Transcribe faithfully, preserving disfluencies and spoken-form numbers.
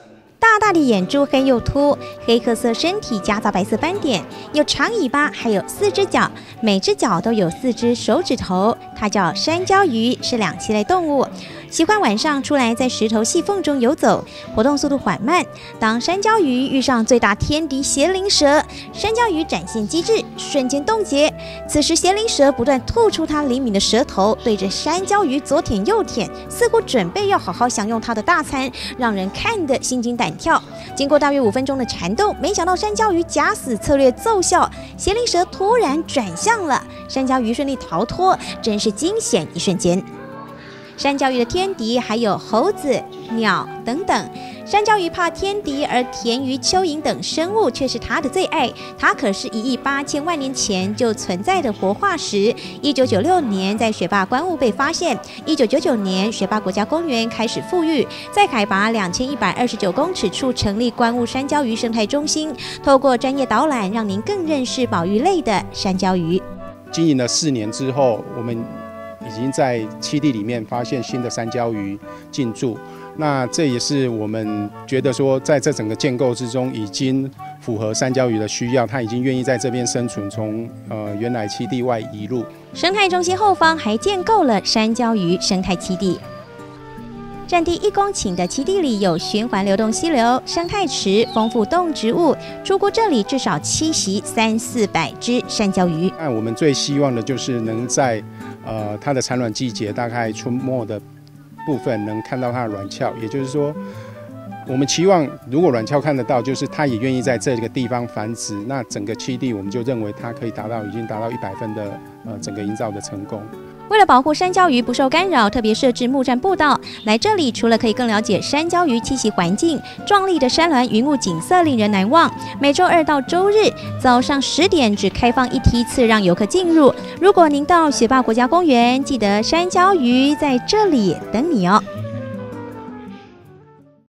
大大的眼珠黑又凸，黑褐色身体夹杂白色斑点，有长尾巴，还有四只脚，每只脚都有四只手指头。它叫山椒鱼，是两栖类动物，喜欢晚上出来在石头细缝中游走，活动速度缓慢。当山椒鱼遇上最大天敌邪灵蛇，山椒鱼展现机智，瞬间冻结。此时邪灵蛇不断吐出它灵敏的舌头，对着山椒鱼左舔右舔，似乎准备要好好享用它的大餐，让人看得心惊胆跳。经过大约五分钟的缠斗，没想到山椒鱼假死策略奏效，邪灵蛇突然转向了，山椒鱼顺利逃脱，真是惊险一瞬间。山椒鱼的天敌还有猴子、鸟等等。山椒鱼怕天敌，而田鱼、蚯蚓等生物却是它的最爱。它可是一亿八千万年前就存在的活化石。一九九六年在雪霸观雾被发现。一九九九年，雪霸国家公园开始复育，在海拔两千一百二十九公尺处成立观雾山椒鱼生态中心，透过专业导览，让您更认识保育类的山椒鱼。 经营了四年之后，我们已经在栖地里面发现新的山椒鱼进驻。那这也是我们觉得说，在这整个建构之中，已经符合山椒鱼的需要，它已经愿意在这边生存，从呃原来栖地外移入。 生态中心后方还建构了山椒鱼生态栖地。占地一公顷的栖地里有循环流动溪流、生态池、丰富动植物，出估这里至少栖息三四百只山椒鱼。 那我们最希望的就是能在呃它的产卵季节，大概春末的部分能看到它的卵鞘，也就是说，我们期望如果卵鞘看得到，就是它也愿意在这个地方繁殖，那整个栖地我们就认为它可以达到已经达到一百分的呃整个营造的成功。 为了保护山椒鱼不受干扰，特别设置木栈步道。来这里除了可以更了解山椒鱼栖息环境，壮丽的山峦云雾景色令人难忘。每周二到周日早上十点只开放一梯次让游客进入。如果您到雪霸国家公园，记得山椒鱼在这里等你哦。